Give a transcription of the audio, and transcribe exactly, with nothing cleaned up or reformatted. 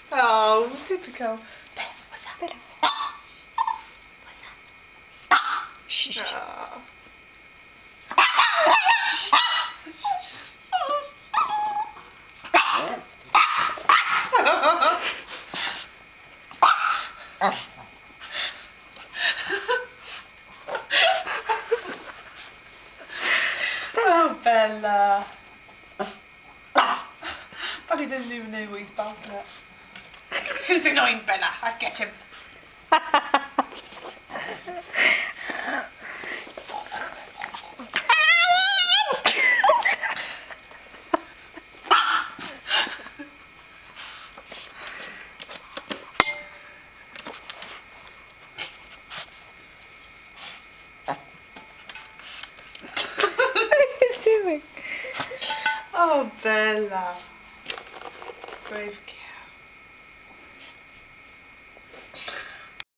Oh, typical. Bella, what's up? Bella. What's up? Shh, shh, oh. Oh, Bella. But he doesn't even know what he's barking at. Who's annoying Bella? I get him. What are you doing? Oh, Bella. Brave